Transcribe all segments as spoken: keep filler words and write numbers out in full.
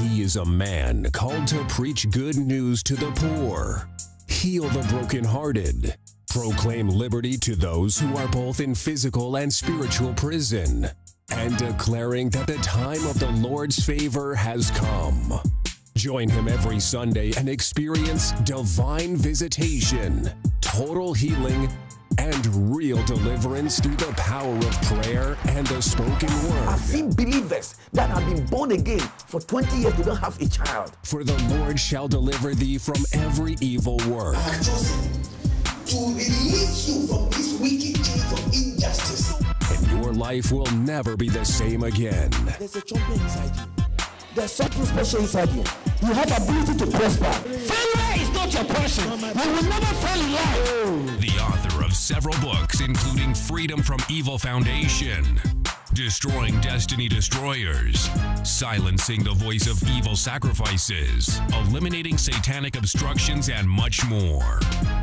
He is a man called to preach good news to the poor, heal the brokenhearted, proclaim liberty to those who are both in physical and spiritual prison, and declaring that the time of the Lord's favor has come. Join him every Sunday and experience divine visitation, total healing, and real deliverance through the power of prayer and the spoken word. I've seen believers that have been born again for twenty years, they don't have a child. For the Lord shall deliver thee from every evil work. I have chosen to release you from this wicked chains of injustice. And your life will never be the same again. There's a champion inside you. There's something special inside you. You have ability to prosper. Failure is not your portion. You will never fail in life. The author of several books, including Freedom from Evil Foundation, Destroying Destiny Destroyers, Silencing the Voice of Evil Sacrifices, Eliminating Satanic Obstructions, and much more.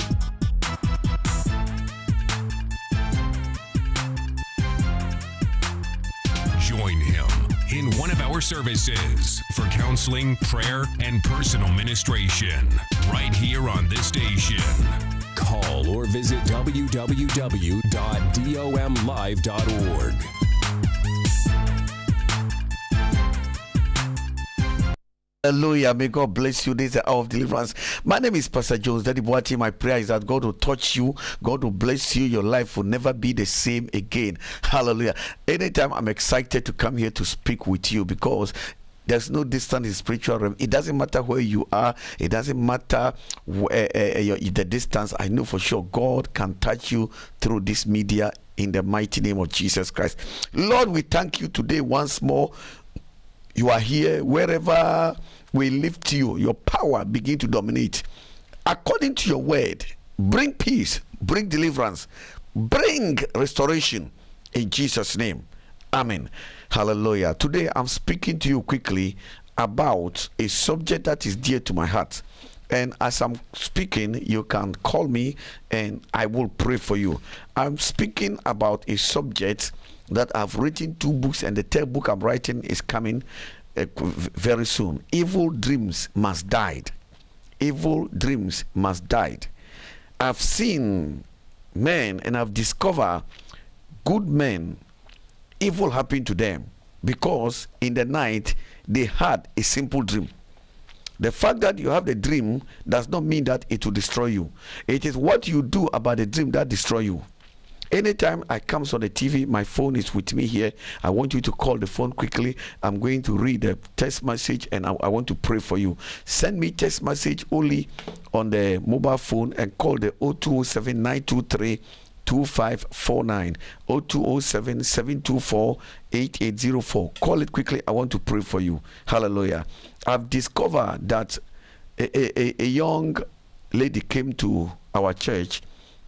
Join him in one of our services for counseling, prayer, and personal ministration right here on this station. Call or visit w w w dot dom live dot org. Hallelujah. May God bless you. This is the hour of deliverance. My name is Pastor Jones Daddy Boati. My prayer is that God will touch you. God will bless you. Your life will never be the same again. Hallelujah. Anytime I'm excited to come here to speak with you because there's no distance in spiritual realm. It doesn't matter where you are. It doesn't matter where, uh, your, the distance. I know for sure God can touch you through this media in the mighty name of Jesus Christ. Lord, we thank you today once more. You are here. Wherever we lift you, your power begin to dominate. According to your word, bring peace, bring deliverance, bring restoration in Jesus' name. Amen. Hallelujah. Today I'm speaking to you quickly about a subject that is dear to my heart. And as I'm speaking, you can call me and I will pray for you. I'm speaking about a subject that I've written two books, and the third book I'm writing is coming uh, very soon. Evil dreams must die. Evil dreams must die. I've seen men and I've discovered good men, evil happened to them because in the night they had a simple dream. The fact that you have the dream does not mean that it will destroy you. It is what you do about the dream that destroys you. Anytime I come on the T V, my phone is with me here. I want you to call the phone quickly. I'm going to read the text message and I, I want to pray for you. Send me text message only on the mobile phone and call the zero two zero seven nine two three two five four nine, zero two zero seven seven two four eight eight zero four. Call it quickly. I want to pray for you. Hallelujah. I've discovered that a, a, a young lady came to our church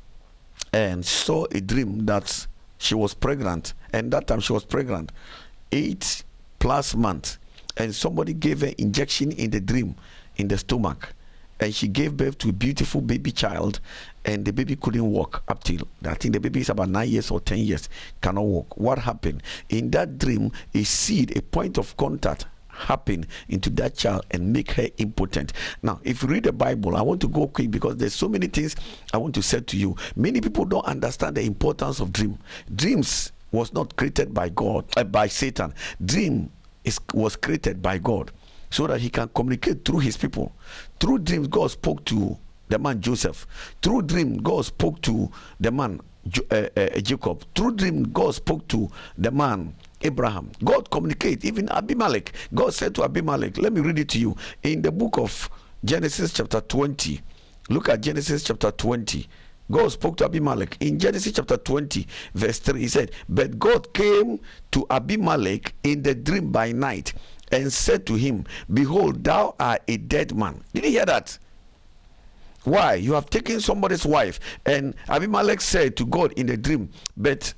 and saw a dream that she was pregnant, and that time she was pregnant eight plus months, and somebody gave her injection in the dream in the stomach, and she gave birth to a beautiful baby child, and the baby couldn't walk up till I think the baby is about nine years or ten years, cannot walk. What happened in that dream? A seed, a point of contact happen into that child and make her impotent. Now, if you read the Bible, I want to go quick because there's so many things I want to say to you. Many people don't understand the importance of dream. Dreams was not created by God, uh, by Satan. Dream is was created by God so that he can communicate through his people. Through dreams, God spoke to the man Joseph. Through dream, God spoke to the man uh, uh, Jacob. Through dream, God spoke to the man Abraham. God communicate. Even Abimelech, God said to Abimelech, let me read it to you in the book of Genesis chapter twenty. Look at Genesis chapter twenty. God spoke to Abimelech in Genesis chapter twenty verse three. He said, but God came to Abimelech in the dream by night and said to him, behold, thou art a dead man. Did you hear that? Why? You have taken somebody's wife. And Abimelech said to God in the dream, but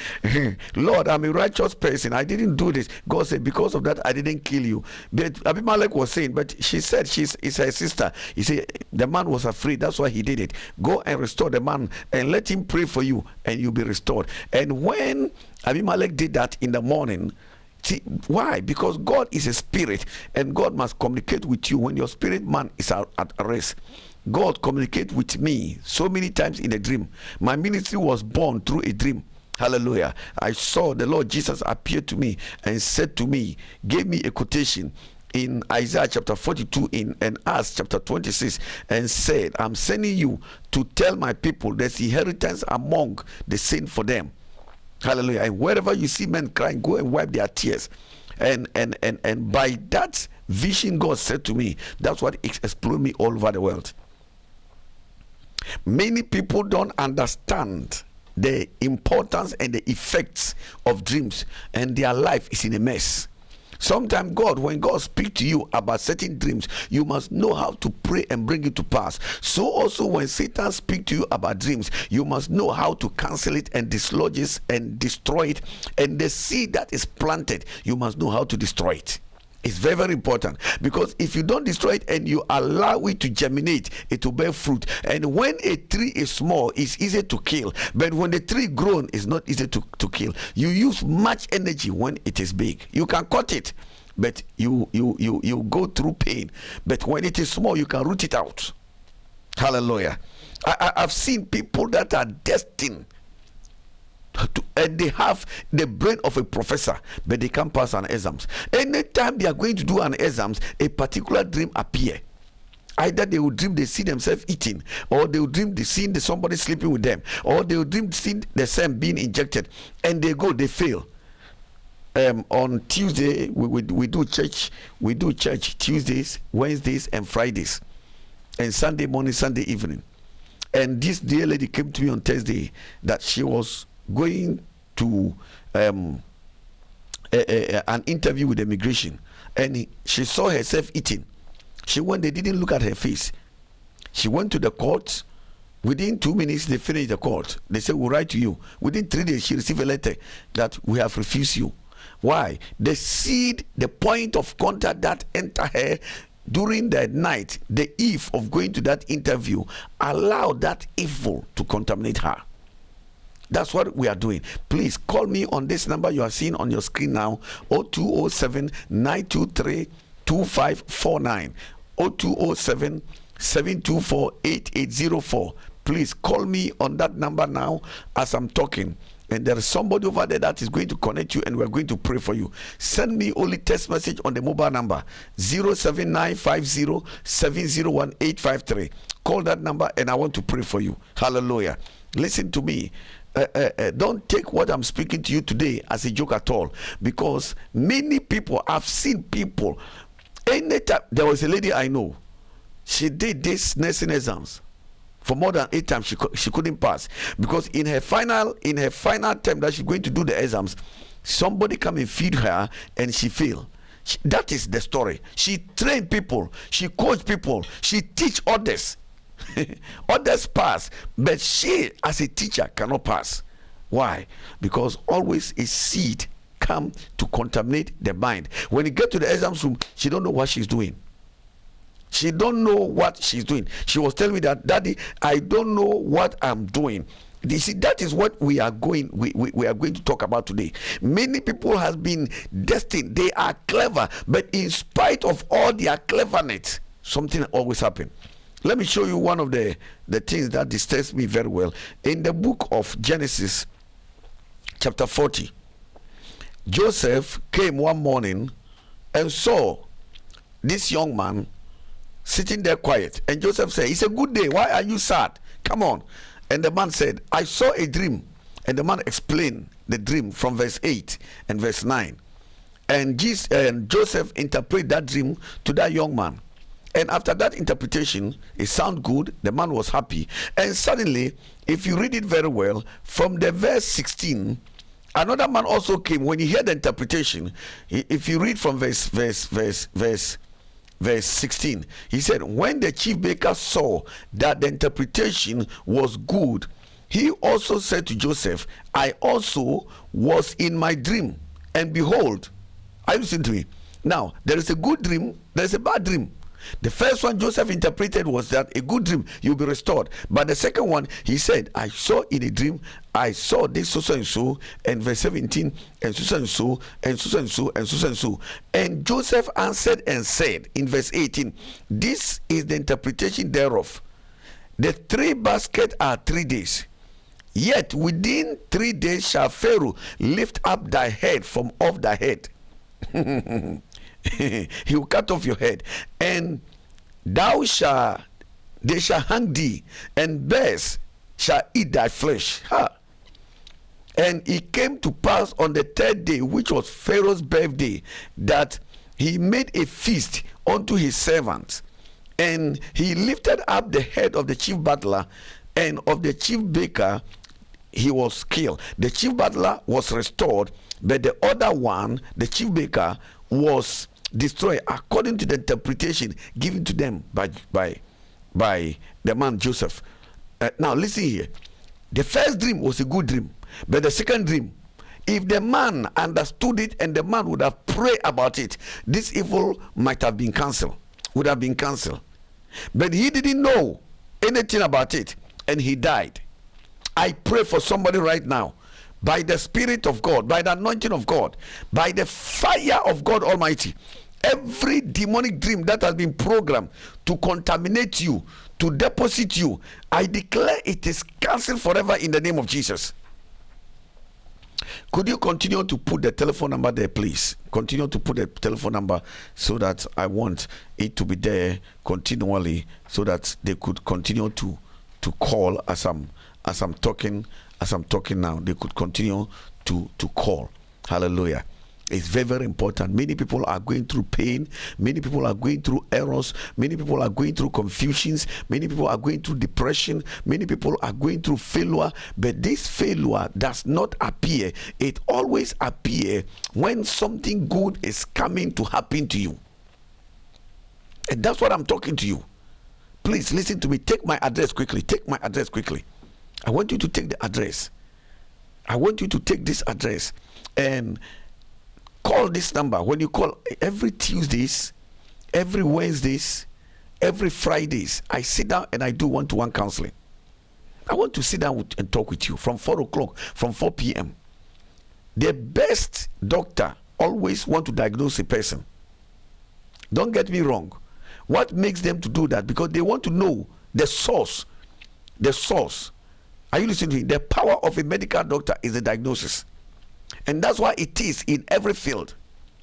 Lord, I'm a righteous person. I didn't do this. God said, because of that, I didn't kill you. But Abimelech was saying, but she said she's is her sister. He said, the man was afraid. That's why he did it. Go and restore the man and let him pray for you and you'll be restored. And when Abimelech did that in the morning, See, why? Because God is a spirit, and God must communicate with you when your spirit man is at, at rest. God communicates with me so many times in a dream. My ministry was born through a dream. Hallelujah. I saw the Lord Jesus appear to me and said to me, gave me a quotation in Isaiah chapter forty-two in and Acts chapter twenty-six, and said, I'm sending you to tell my people there's inheritance among the saints for them. Hallelujah. And wherever you see men crying, go and wipe their tears. And and and and by that vision God said to me, that's what exploded me all over the world. Many people don't understand the importance and the effects of dreams, and their life is in a mess. Sometimes God, when God speaks to you about certain dreams, you must know how to pray and bring it to pass. So also when Satan speaks to you about dreams, you must know how to cancel it and dislodge it and destroy it. And the seed that is planted, you must know how to destroy it. It's very, very important, because if you don't destroy it and you allow it to germinate, it will bear fruit. And when a tree is small, it's easy to kill. But when the tree grown, it's not easy to, to kill. You use much energy when it is big. You can cut it, but you, you, you, you go through pain. But when it is small, you can root it out. Hallelujah. I, I, I've seen people that are destined To, and they have the brain of a professor, but they can't pass an exams. Anytime they are going to do an exams, a particular dream appear. Either they will dream they see themselves eating, or they will dream they see somebody sleeping with them, or they will dream see the same being injected, and they go, they fail. Um, on Tuesday we, we we do church, we do church Tuesdays, Wednesdays, and Fridays, and Sunday morning, Sunday evening. And this dear lady came to me on Thursday that she was going to um, a, a, an interview with immigration, and he, she saw herself eating. She went, they didn't look at her face. She went to the court. Within two minutes they finished the court. They said, we'll write to you. Within three days she received a letter that we have refused you. Why? The seed, the point of contact that entered her during the night, the eve of going to that interview, allowed that evil to contaminate her. That's what we are doing. Please call me on this number you are seeing on your screen now, zero two zero seven, nine two three, two five four nine, zero two zero seven, seven two four, eight eight zero four. Please call me on that number now as I'm talking. And there is somebody over there that is going to connect you, and we're going to pray for you. Send me only text message on the mobile number zero seven nine five zero, seven zero one, eight five three. Call that number and I want to pray for you. Hallelujah. Listen to me. Uh, uh, uh, don't take what I'm speaking to you today as a joke at all, because many people, I've seen people, anytime, there was a lady I know, she did this nursing exams for more than eight times. She, she couldn't pass, because in her final in her final term that she's going to do the exams, somebody come and feed her and she failed. She, that is the story. She trained people, she coached people, she teach others. Others pass, but she as a teacher cannot pass. Why? Because always a seed come to contaminate the mind. When you get to the exam room, she don't know what she's doing. She don't know what she's doing. She was telling me that, Daddy, I don't know what I'm doing. You see, that is what we are going we, we, we are going to talk about today. Many people has been destined. They are clever, but in spite of all their cleverness, something always happens. Let me show you one of the, the things that disturbs me very well. In the book of Genesis, chapter forty, Joseph came one morning and saw this young man sitting there quiet. And Joseph said, it's a good day. Why are you sad? Come on. And the man said, I saw a dream. And the man explained the dream from verse eight and verse nine. And, Jesus, and Joseph interpreted that dream to that young man. And after that interpretation, it sounded good. The man was happy. And suddenly, if you read it very well, from the verse sixteen, another man also came. When he heard the interpretation, if you read from verse verse verse verse verse sixteen, he said, when the chief baker saw that the interpretation was good, he also said to Joseph, I also was in my dream, and behold, I listen to me. Now, there is a good dream, there is a bad dream. The first one Joseph interpreted was that a good dream, you'll be restored. But the second one, he said, I saw in a dream, I saw this so so and so, and verse seventeen, and so so and so, and so so and so, and so so and so. And Joseph answered and said in verse eighteen, this is the interpretation thereof. The three baskets are three days. Yet within three days shall Pharaoh lift up thy head from off thy head. He will cut off your head, and thou shalt, they shall hang thee, and bears shall eat thy flesh. Ha. And it came to pass on the third day, which was Pharaoh's birthday, that he made a feast unto his servants, and he lifted up the head of the chief butler and of the chief baker. He was killed. The chief butler was restored, but the other one, the chief baker, was destroyed according to the interpretation given to them by by by the man Joseph. Uh, now listen here. The first dream was a good dream, but the second dream, if the man understood it and the man would have prayed about it, this evil might have been cancelled, would have been cancelled. But he didn't know anything about it, and he died. I pray for somebody right now, by the Spirit of God, by the anointing of God, by the fire of God Almighty, every demonic dream that has been programmed to contaminate you, to deposit you, I declare it is cancelled forever in the name of Jesus. Could you continue to put the telephone number there, please? Continue to put the telephone number so that I want it to be there continually, so that they could continue to to call as I'm as I'm talking as I'm talking now. They could continue to to call. Hallelujah. It's very, very important. Many people are going through pain. Many people are going through errors. Many people are going through confusions. Many people are going through depression. Many people are going through failure. But this failure does not appear. It always appears when something good is coming to happen to you. And that's what I'm talking to you. Please listen to me. Take my address quickly. Take my address quickly. I want you to take the address. I want you to take this address and call this number. When you call every Tuesdays, every Wednesdays, every Fridays, I sit down and I do one-to-one counseling. I want to sit down with, and talk with you from four o'clock, from four p m The best doctor always want to diagnose a person. Don't get me wrong. What makes them to do that? Because they want to know the source. The source. Are you listening to me? The power of a medical doctor is the diagnosis. And that's why it is in every field.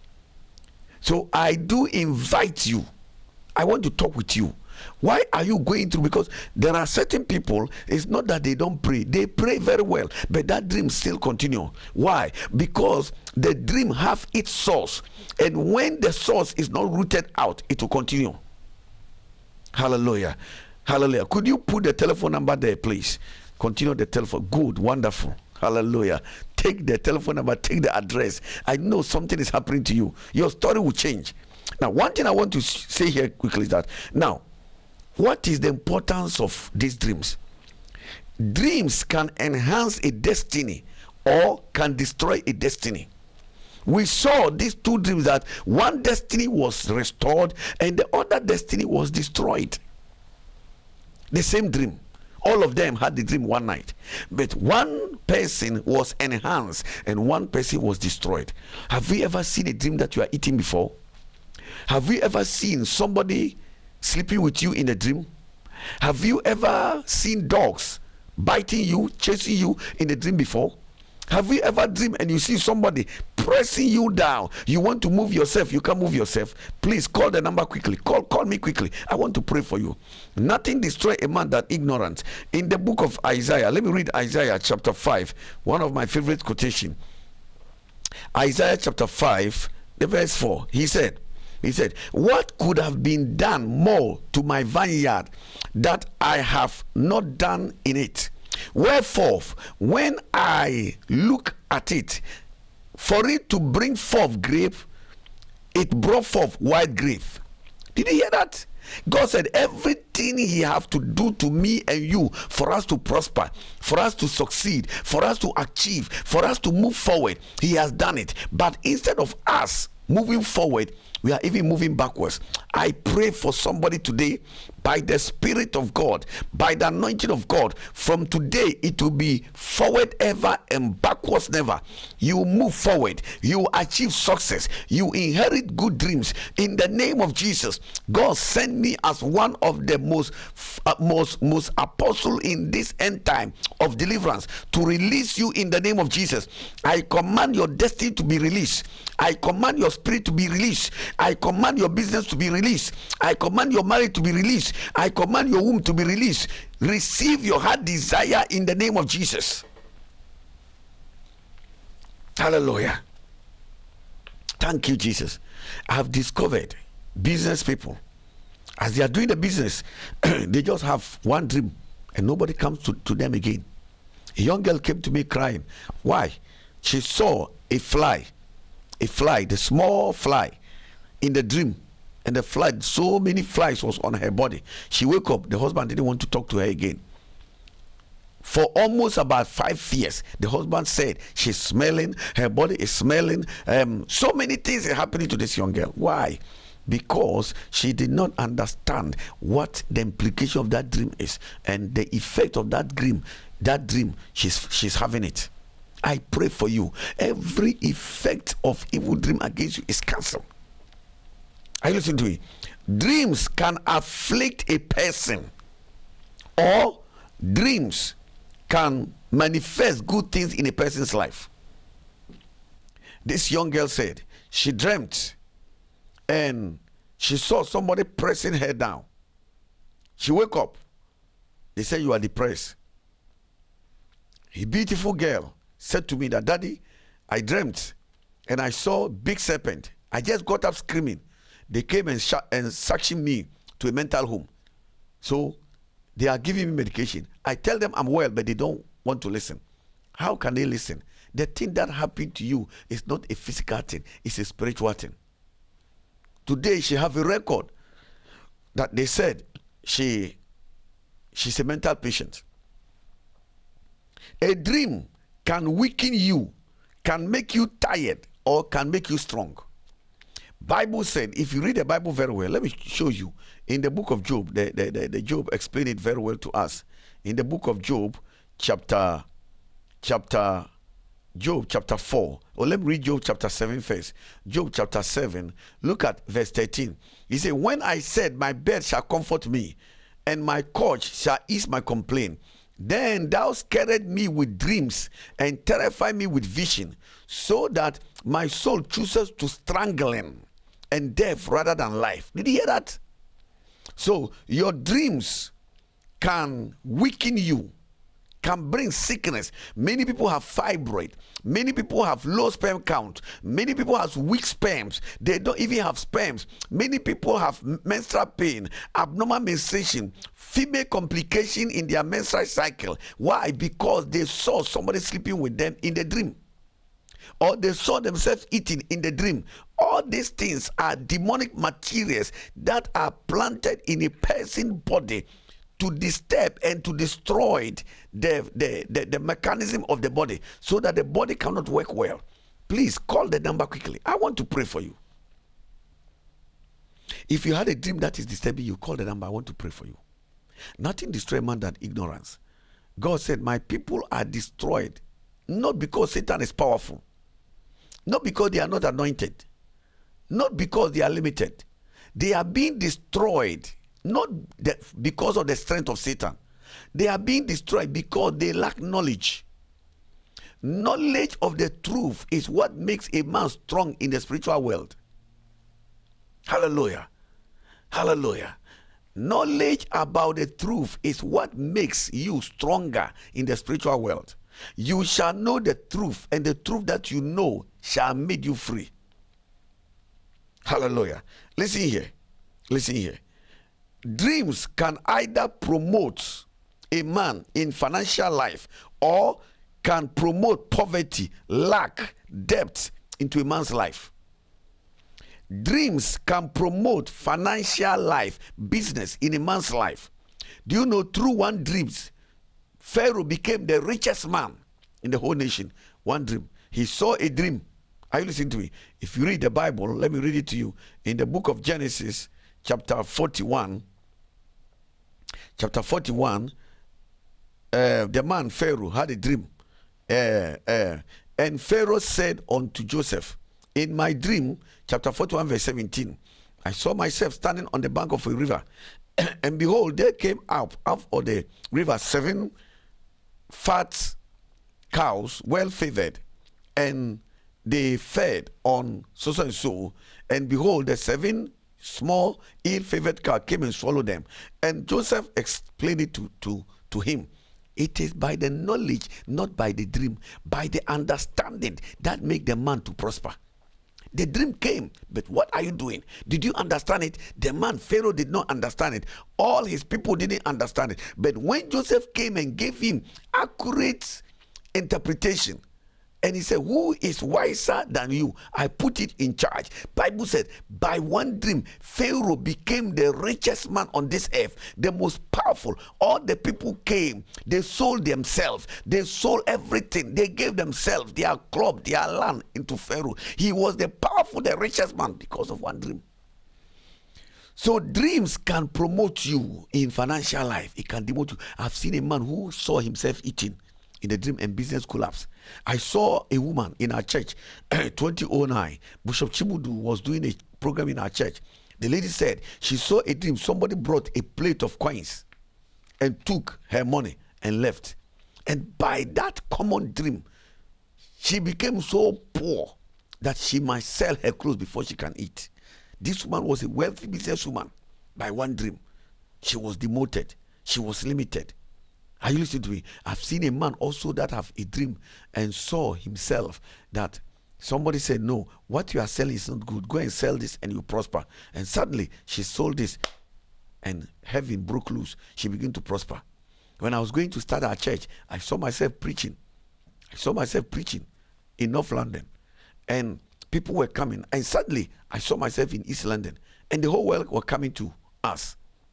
So I do invite you. I want to talk with you. Why are you going through? Because there are certain people, it's not that they don't pray. They pray very well, but that dream still continue. Why? Because the dream have its source. And when the source is not rooted out, it will continue. Hallelujah. Hallelujah. Could you put the telephone number there, please? Continue the telephone. Good. Wonderful. Hallelujah. Take the telephone number, take the address. I know something is happening to you. Your story will change. Now, one thing I want to say here quickly is that, now, what is the importance of these dreams? Dreams can enhance a destiny or can destroy a destiny. We saw these two dreams, that one destiny was restored and the other destiny was destroyed. The same dream. All of them had the dream one night, but one person was enhanced and one person was destroyed. Have you ever seen a dream that you are eating before? Have you ever seen somebody sleeping with you in a dream? Have you ever seen dogs biting you, chasing you in a dream before? Have you ever dreamed and you see somebody pressing you down? You want to move yourself, you can't move yourself. Please call the number quickly. Call, call me quickly. I want to pray for you. Nothing destroy a man that ignorant. In the book of Isaiah, let me read Isaiah chapter five, one of my favorite quotation. Isaiah chapter five, the verse four. He said, He said, what could have been done more to my vineyard that I have not done in it? Wherefore, when I look at it, for it to bring forth grape, it brought forth white grape. Did you hear that? God said everything he have to do to me and you for us to prosper, for us to succeed, for us to achieve, for us to move forward, he has done it. But instead of us moving forward, We are even moving backwards. I pray for somebody today, by the Spirit of God, by the anointing of God. From today, it will be forward ever and backwards never. You move forward. You achieve success. You inherit good dreams. In the name of Jesus, God sent me as one of the most, uh, most, most apostle in this end time of deliverance to release you in the name of Jesus. I command your destiny to be released. I command your spirit to be released. I command your business to be released. I command your marriage to be released. I command your womb to be released. Receive your heart desire in the name of Jesus. Hallelujah. Thank you, Jesus. I have discovered business people, as they are doing the business, they just have one dream and nobody comes to, to them again. A young girl came to me crying. Why? She saw a fly, a fly, the small fly in the dream. And the fly, so many flies was on her body. She woke up, the husband didn't want to talk to her again. For almost about five years, the husband said she's smelling, her body is smelling. Um, so many things are happening to this young girl. Why? Because she did not understand what the implication of that dream is and the effect of that dream. That dream, she's she's having it. I pray for you. Every effect of evil dream against you is cancelled. Are you listening to me? Dreams can afflict a person, or dreams can manifest good things in a person's life. This young girl said she dreamt and she saw somebody pressing her down. She woke up. They said, you are depressed. A beautiful girl said to me that, Daddy, I dreamt and I saw a big serpent. I just got up screaming. They came and, sh- and suctioned me to a mental home. So they are giving me medication. I tell them I'm well, but they don't want to listen. How can they listen? The thing that happened to you is not a physical thing, it's a spiritual thing. Today she have a record that they said she she's a mental patient. A dream can weaken you, can make you tired, or can make you strong. Bible said, if you read the Bible very well, let me show you in the book of Job. The, the, the, the Job explained it very well to us. In the book of Job, chapter chapter Job chapter four. Or let me read Job chapter seven first. Job chapter seven, look at verse thirteen. He said, when I said, my bed shall comfort me, and my couch shall ease my complaint, then thou scared me with dreams and terrified me with vision, so that my soul chooses to strangle him and death rather than life. Did you hear that? So your dreams can weaken you, can bring sickness. Many people have fibroid. Many people have low sperm count. Many people have weak sperms. They don't even have sperms. Many people have menstrual pain, abnormal menstruation, female complication in their menstrual cycle. Why? Because they saw somebody sleeping with them in the dream, or they saw themselves eating in the dream. All these things are demonic materials that are planted in a person's body to disturb and to destroy the, the, the, the mechanism of the body, so that the body cannot work well. Please call the number quickly. I want to pray for you. If you had a dream that is disturbing you, call the number. I want to pray for you. Nothing destroys man than ignorance. God said, my people are destroyed, not because Satan is powerful, not because they are not anointed, not because they are limited. They are being destroyed not the, because of the strength of Satan. They are being destroyed because they lack knowledge. Knowledge of the truth is what makes a man strong in the spiritual world. Hallelujah. Hallelujah. Knowledge about the truth is what makes you stronger in the spiritual world. You shall know the truth, and the truth that you know shall make you free. Hallelujah. Listen here. Listen here. Dreams can either promote a man in financial life, or can promote poverty, lack, debt into a man's life. Dreams can promote financial life, business in a man's life. Do you know, through one dream, Pharaoh became the richest man in the whole nation. One dream. He saw a dream Are you listening to me? If you read the Bible, let me read it to you. In the book of Genesis, chapter forty-one, chapter forty-one, uh, the man Pharaoh had a dream. Uh, uh, and Pharaoh said unto Joseph, in my dream, chapter forty-one, verse seventeen, I saw myself standing on the bank of a river, and behold, there came up out of the river seven fat cows, well favored, and they fed on so so and so. And behold, the seven small ill-favored cows came and swallowed them. And Joseph explained it to, to, to him. It is by the knowledge, not by the dream, by the understanding that make the man to prosper. The dream came, but what are you doing? Did you understand it? The man, Pharaoh, did not understand it. All his people didn't understand it. But when Joseph came and gave him accurate interpretation, and he said, who is wiser than you? I put it in charge. Bible said, by one dream, Pharaoh became the richest man on this earth, the most powerful. All the people came. They sold themselves. They sold everything. They gave themselves, their crop, their land into Pharaoh. He was the powerful, the richest man because of one dream. So dreams can promote you in financial life. It can demote you. I've seen a man who saw himself eating in the dream and business collapse. I saw a woman in our church, twenty oh nine. Bishop Chibudu was doing a program in our church. The lady said she saw a dream. Somebody brought a plate of coins and took her money and left. And by that common dream, she became so poor that she might sell her clothes before she can eat. This woman was a wealthy businesswoman by one dream. She was demoted. She was limited. Are you listening to me? I've seen a man also that have a dream and saw himself that somebody said, no, what you are selling is not good. Go and sell this and you prosper. And suddenly she sold this and heaven broke loose. She began to prosper. When I was going to start our church, I saw myself preaching. I saw myself preaching in North London. And people were coming. And suddenly I saw myself in East London. And the whole world were coming to us.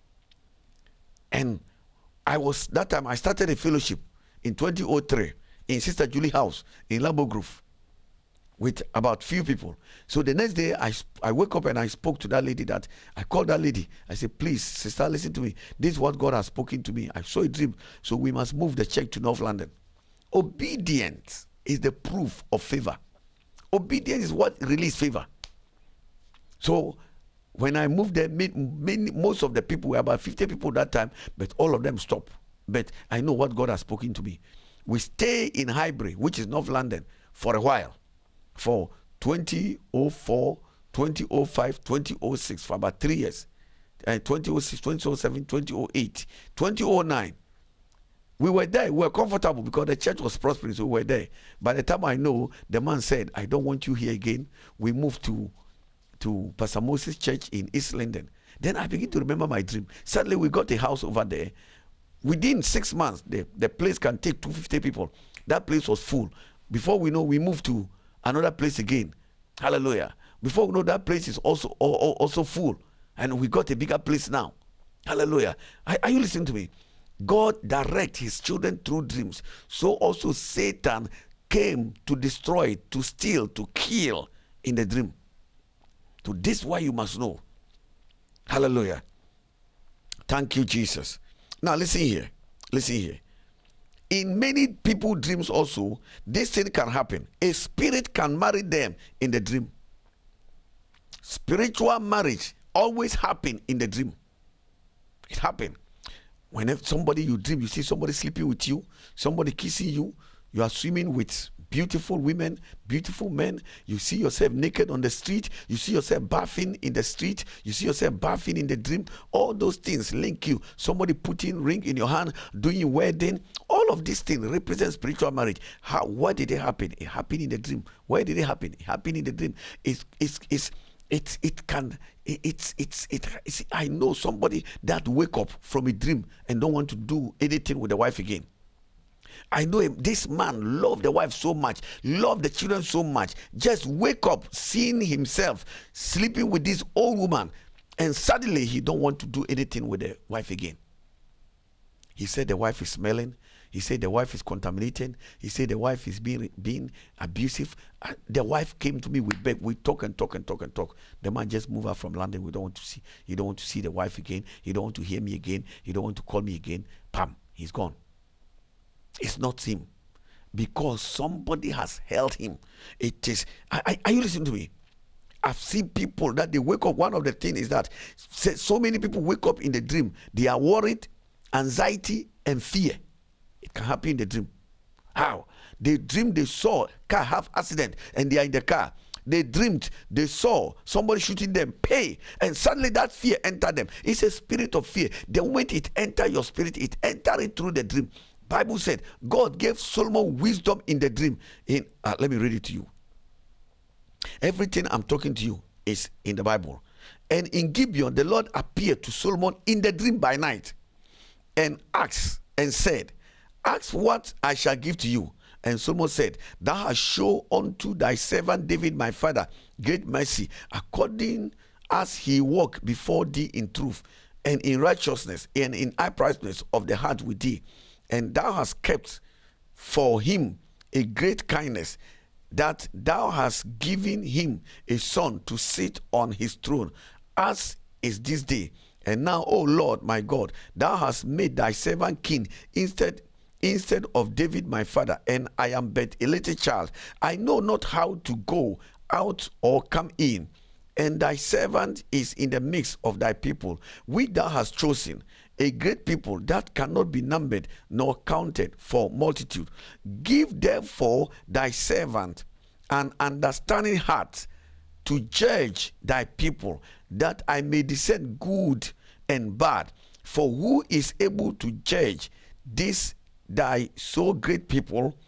And I was, that time I started a fellowship in twenty oh three in Sister Julie House in Labo Grove with about few people. So the next day I, I woke up and I spoke to that lady. That I called that lady. I said, please, sister, listen to me. This is what God has spoken to me. I saw a dream. So we must move the church to North London. Obedience is the proof of favor. Obedience is what releases favor. So when I moved there, many, most of the people were about fifty people that time, but all of them stopped. But I know what God has spoken to me. We stay in Highbury, which is North London, for a while. For twenty oh four, twenty oh five, twenty oh six, for about three years. Uh, twenty oh six, twenty oh seven, twenty oh eight, twenty oh nine. We were there. We were comfortable because the church was prospering, so we were there. By the time I know, the man said, I don't want you here again. We moved to to Pastor Moses Church in East London. Then I begin to remember my dream. Suddenly we got a house over there. Within six months, the, the place can take two hundred fifty people. That place was full. Before we know, we moved to another place again. Hallelujah. Before we know, that place is also, also full. And we got a bigger place now. Hallelujah. Are, are you listening to me? God directs his children through dreams. So also Satan came to destroy, to steal, to kill in the dream. So this is why you must know. Hallelujah. Thank you, Jesus. Now listen here. Listen here. In many people's dreams also, this thing can happen. A spirit can marry them in the dream. Spiritual marriage always happen in the dream. It happens. Whenever somebody you dream, you see somebody sleeping with you, somebody kissing you, you are swimming with beautiful women, beautiful men. You see yourself naked on the street. You see yourself bathing in the street. You see yourself bathing in the dream. All those things link you. Somebody putting ring in your hand, doing wedding. All of these things represent spiritual marriage. How? Where did it happen? It happened in the dream. Where did it happen? It happened in the dream. It's it's it's it it can it, it's it's it it's, I know somebody that wake up from a dream and don't want to do anything with the wife again. I know him. This man loved the wife so much, loved the children so much. Just wake up, seeing himself sleeping with this old woman, and suddenly he don't want to do anything with the wife again. He said the wife is smelling. He said the wife is contaminated. He said the wife is being being abusive. Uh, the wife came to me with beg. We talk and talk and talk and talk. The man just moved out from London. We don't want to see. He don't want to see the wife again. He don't want to hear me again. He don't want to call me again. Pam, he's gone. It's not him, because somebody has held him. It is. I, I, are you listening to me? I've seen people that they wake up. One of the things is that so many people wake up in the dream. They are worried, anxiety, and fear. It can happen in the dream. How? They dream they saw car have accident and they are in the car. They dreamed they saw somebody shooting them, pay, and suddenly that fear entered them. It's a spirit of fear. The moment it enters your spirit, it enters it through the dream. Bible said God gave Solomon wisdom in the dream. In uh, let me read it to you. Everything I'm talking to you is in the Bible. And in Gibeon, the Lord appeared to Solomon in the dream by night and asked and said, ask what I shall give to you. And Solomon said, thou hast shown unto thy servant David my father great mercy, according as he walked before thee in truth and in righteousness and in uprightness of the heart with thee. And thou hast kept for him a great kindness, that thou hast given him a son to sit on his throne, as is this day. And now, O Lord my God, thou hast made thy servant king instead instead of David my father, and I am but a little child. I know not how to go out or come in, and thy servant is in the midst of thy people, which thou hast chosen, a great people that cannot be numbered nor counted for multitude. Give therefore thy servant an understanding heart to judge thy people, that I may discern good and bad. For who is able to judge this thy so great people?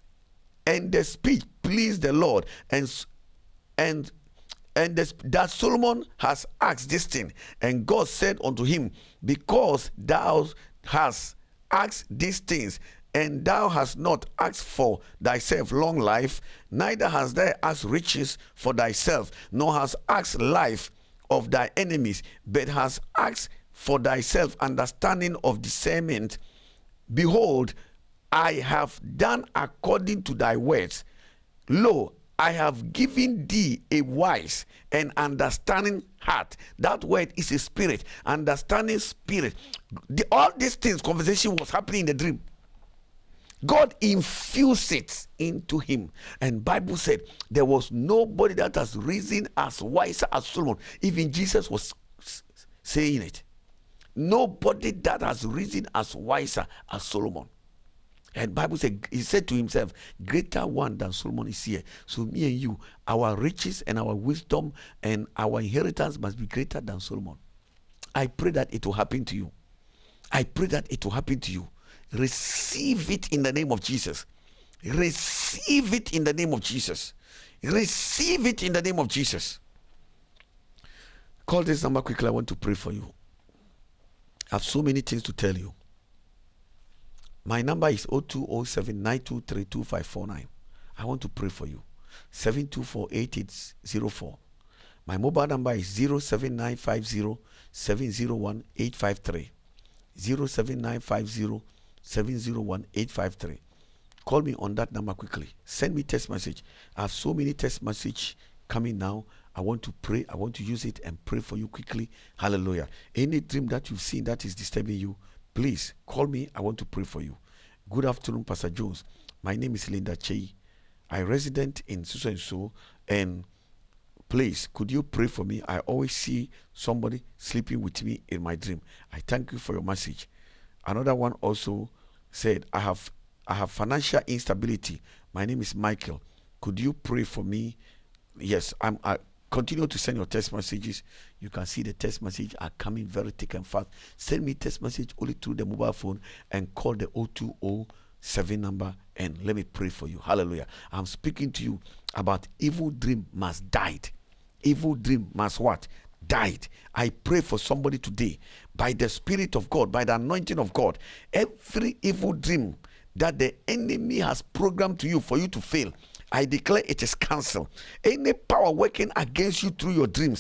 And the speech pleased the Lord, and and and the, that Solomon has asked this thing. And God said unto him, because thou hast asked these things, and thou hast not asked for thyself long life, neither hast thou asked riches for thyself, nor hast asked life of thy enemies, but hast asked for thyself understanding of discernment. Behold, I have done according to thy words. Lo, I have given thee a wise and understanding heart. That word is a spirit, understanding spirit. The, all these things, conversation was happening in the dream. God infused it into him. And Bible said there was nobody that has risen as wise as Solomon. Even Jesus was saying it. Nobody that has risen as wiser as Solomon. And Bible said, he said to himself, greater one than Solomon is here. So me and you, our riches and our wisdom and our inheritance must be greater than Solomon. I pray that it will happen to you. I pray that it will happen to you. Receive it in the name of Jesus. Receive it in the name of Jesus. Receive it in the name of Jesus. Call this number quickly. I want to pray for you. I have so many things to tell you. My number is zero two zero seven nine two three two five four nine. I want to pray for you. seven two four eight eight zero four. My mobile number is zero seven nine five zero seven zero one eight five three. zero seven nine five zero seven zero one eight five three. Call me on that number quickly. Send me text message. I have so many text message coming now. I want to pray. I want to use it and pray for you quickly. Hallelujah. Any dream that you've seen that is disturbing you, please call me. I want to pray for you. Good afternoon, Pastor Jones. My name is Linda Chei. I resident in so and so, and please, could you pray for me? I always see somebody sleeping with me in my dream. I thank you for your message. Another one also said, I have I have financial instability. My name is Michael. Could you pray for me? Yes, I'm I continue to send your text messages. You can see the text message are coming very thick and fast. Send me text message only through the mobile phone and call the zero two zero seven number and let me pray for you. Hallelujah. I'm speaking to you about evil dream must died. Evil dream must what? Died. I pray for somebody today by the Spirit of God, by the anointing of God. Every evil dream that the enemy has programmed to you for you to fail, I declare it is cancelled. Any power working against you through your dreams,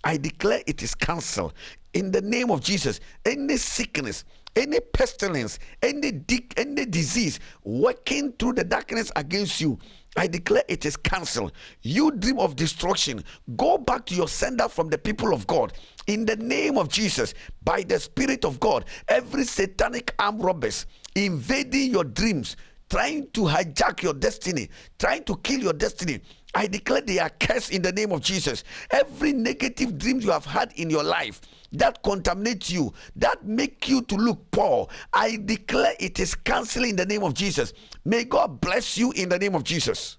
I declare it is cancelled in the name of Jesus. Any sickness, any pestilence, any di- any disease working through the darkness against you, I declare it is cancelled. You dream of destruction, go back to your sender from the people of God. In the name of Jesus, by the Spirit of God, every satanic armed robbers invading your dreams, trying to hijack your destiny, trying to kill your destiny, I declare they are cursed in the name of Jesus. Every negative dream you have had in your life that contaminates you, that make you to look poor, I declare it is cancelled in the name of Jesus. May God bless you in the name of Jesus.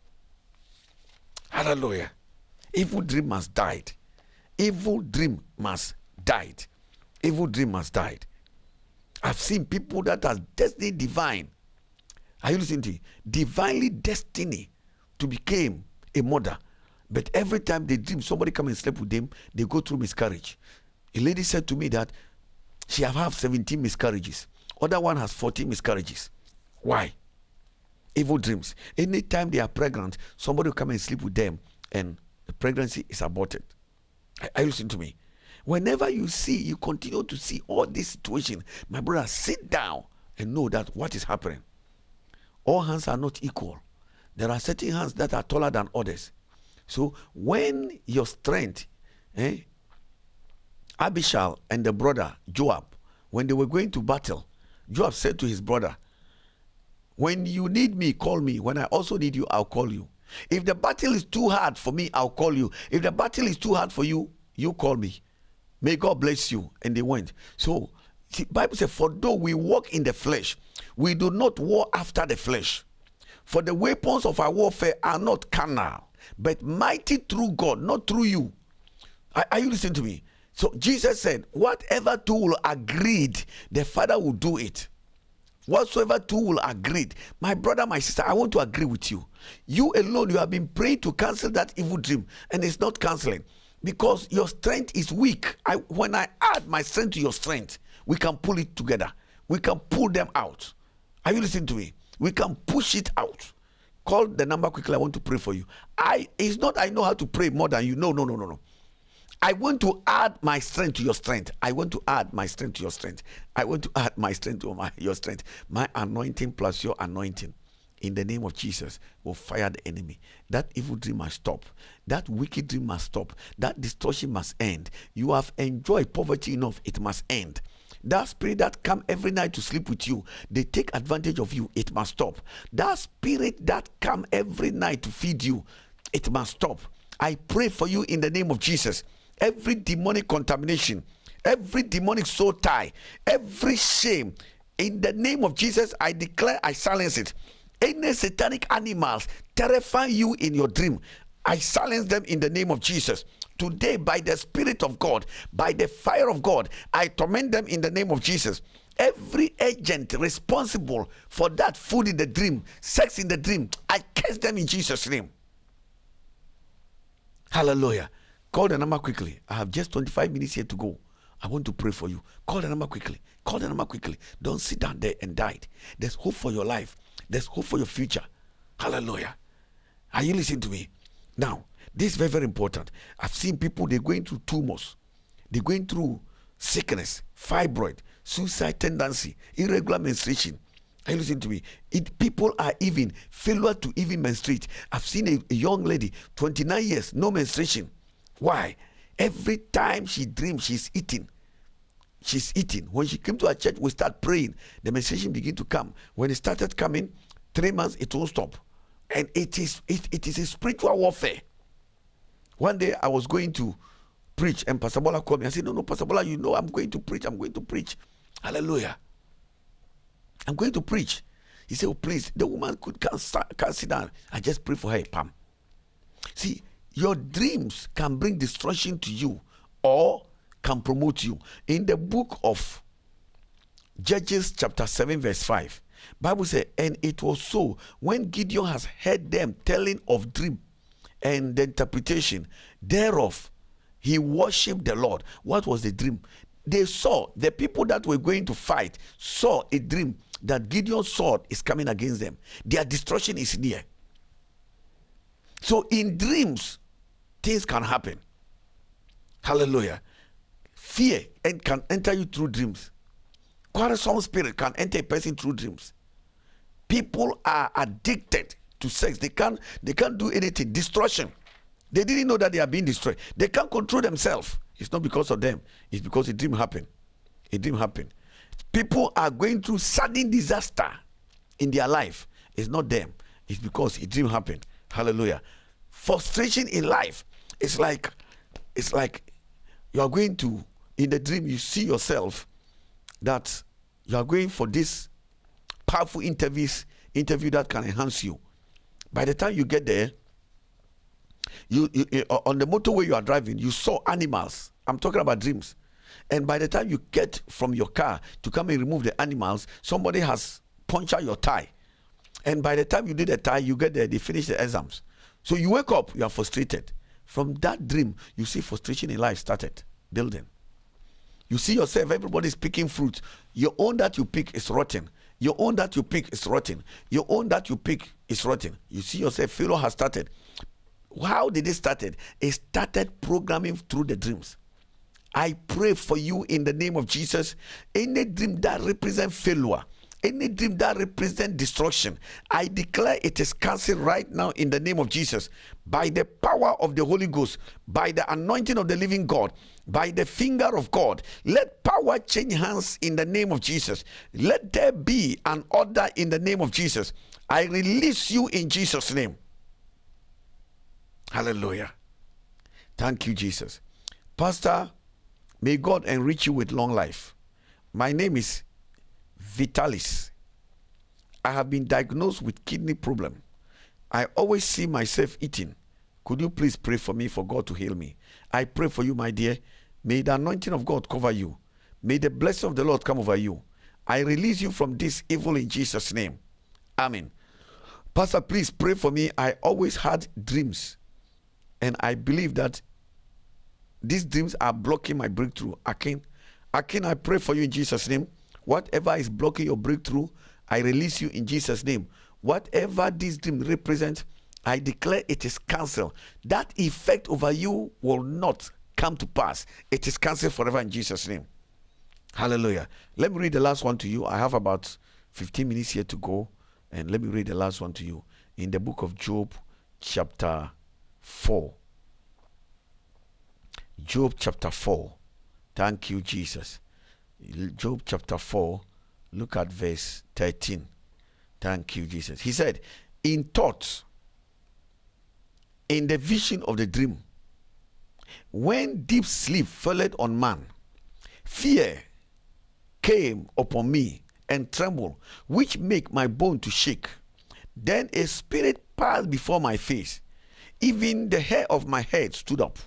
Hallelujah. Evil dream must died. Evil dream must died. Evil dream must died. I've seen people that are destiny divine. Are you listening to me? Divinely destiny to become a mother, but every time they dream somebody come and sleep with them, they go through miscarriage. A lady said to me that she have had seventeen miscarriages. Other one has fourteen miscarriages. Why? Evil dreams. Anytime they are pregnant, somebody will come and sleep with them and the pregnancy is aborted. Are you listening to me? Whenever you see, you continue to see all this situation, my brother, sit down and know that what is happening. All hands are not equal. There are certain hands that are taller than others. So when your strength, eh, Abishai and the brother Joab, when they were going to battle, Joab said to his brother, when you need me, call me. When I also need you, I'll call you. If the battle is too hard for me, I'll call you. If the battle is too hard for you, you call me. May God bless you. And they went. So the Bible says, for though we walk in the flesh, we do not war after the flesh. For the weapons of our warfare are not carnal, but mighty through God, not through you. Are, are you listening to me? So Jesus said, whatever two will agreed, the Father will do it. Whatsoever two will agreed. My brother, my sister, I want to agree with you. You alone, you have been praying to cancel that evil dream, and it's not canceling because your strength is weak. I, when I add my strength to your strength, we can pull it together. We can pull them out. Are you listening to me? We can push it out. Call the number quickly. I want to pray for you. I it's not I know how to pray more than you. No, no, no, no, no. I want to add my strength to your strength. I want to add my strength to your strength. I want to add my strength to my your strength. My anointing plus your anointing. In the name of Jesus, will fire the enemy. That evil dream must stop. That wicked dream must stop. That destruction must end. You have enjoyed poverty enough. It must end. That spirit that come every night to sleep with you, they take advantage of you, it must stop. That spirit that come every night to feed you, it must stop. I pray for you in the name of Jesus. Every demonic contamination, every demonic soul tie, every shame, in the name of Jesus, I declare I silence it. Any satanic animals terrify you in your dream, I silence them in the name of Jesus. Today, by the Spirit of God, by the fire of God, I torment them in the name of Jesus. Every agent responsible for that food in the dream, sex in the dream, I curse them in Jesus' name. Hallelujah. Call the number quickly. I have just twenty-five minutes here to go. I want to pray for you. Call the number quickly. Call the number quickly. Don't sit down there and die. There's hope for your life. There's hope for your future. Hallelujah. Are you listening to me? Now, this is very, very important. I've seen people, they're going through tumors. They're going through sickness, fibroid, suicide tendency, irregular menstruation. Are you listening to me? It, people are even failure to even menstruate. I've seen a, a young lady, twenty-nine years, no menstruation. Why? Every time she dreams, she's eating. She's eating. When she came to our church, we start praying. The menstruation begin to come. When it started coming, three months, it won't stop. And it is it, it is a spiritual warfare. One day I was going to preach and Pastor Bola called me. I said, no, no, Pastor Bola, you know I'm going to preach. I'm going to preach. Hallelujah. I'm going to preach. He said, oh, please, the woman could can't, can't sit down. I just pray for her, Pam. See, your dreams can bring destruction to you or can promote you. In the book of Judges chapter seven verse five, Bible says, and it was so when Gideon has heard them telling of dream and the interpretation thereof, he worshipped the Lord. What was the dream? They saw, the people that were going to fight saw a dream that Gideon's sword is coming against them. Their destruction is near. So in dreams, things can happen. Hallelujah. Fear and can enter you through dreams. Quarrelsome spirit can enter a person through dreams. People are addicted to sex. They can't, they can't do anything. Destruction. They didn't know that they are being destroyed. They can't control themselves. It's not because of them. It's because a dream happened. A dream happened. People are going through sudden disaster in their life. It's not them. It's because a dream happened. Hallelujah. Frustration in life. It's like, it's like you are going to, in the dream, you see yourself that you are going for this powerful interviews, interview that can enhance you. By the time you get there, you, you, you on the motorway you are driving, you saw animals. I'm talking about dreams. And by the time you get from your car to come and remove the animals, somebody has punctured your tie. And by the time you did the tie, you get there, they finish the exams. So you wake up, you are frustrated. From that dream, you see frustration in life started building. You see yourself, everybody's picking fruit. Your own that you pick is rotten. Your own that you pick is rotten. Your own that you pick is rotten. You see yourself, failure has started. How did it started? It started programming through the dreams. I pray for you in the name of Jesus. Any dream that represents failure, any dream that represents destruction, I declare it is cancelled right now in the name of Jesus. By the power of the Holy Ghost, by the anointing of the living God, by the finger of God, let power change hands in the name of Jesus. Let there be an order in the name of Jesus. I release you in Jesus' name. Hallelujah. Thank you, Jesus. Pastor, may God enrich you with long life. My name is Vitalis. I have been diagnosed with kidney problem. I always see myself eating. Could you please pray for me for God to heal me? I pray for you, my dear. May the anointing of God cover you. May the blessing of the Lord come over you. I release you from this evil in Jesus' name. Amen. Pastor, please pray for me. I always had dreams, and I believe that these dreams are blocking my breakthrough. Akin, Akin, I pray for you in Jesus' name. Whatever is blocking your breakthrough, I release you in Jesus' name. Whatever this dream represents, I declare it is cancelled. That effect over you will not come to pass. It is cancelled forever in Jesus' name. Hallelujah. Let me read the last one to you. I have about fifteen minutes here to go, and let me read the last one to you. In the book of Job, chapter four. Job chapter four. Thank you, Jesus. Job chapter four, look at verse thirteen. Thank you, Jesus. He said, in thought, in the vision of the dream, when deep sleep fell on man, fear came upon me and trembled, which make my bone to shake. Then a spirit passed before my face, even the hair of my head stood up.